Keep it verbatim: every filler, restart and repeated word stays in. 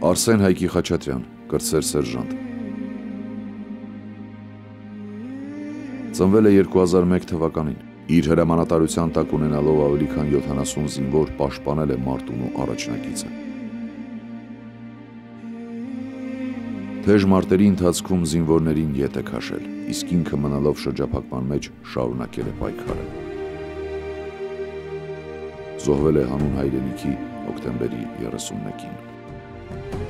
Արսեն Հայկի Խաչատրյան, կրտսեր սերժանտ։ Ծնվել է երկու հազար մեկ թվականին։ Իր հրամանատարության տակ ունենալով ավելի քան յոթանասուն զինվոր պաշտպանել է Մարտունու առաջնակիցը։ Թեժ մարտերի ընթացքում զինվորներին ետ է քաշել, իսկ ինքը մնալով շրջափակման մեջ շարունակել է պայքարը։ Զոհվել է հանուն հայրենիքի հոկտեմբերի երեսունմեկին։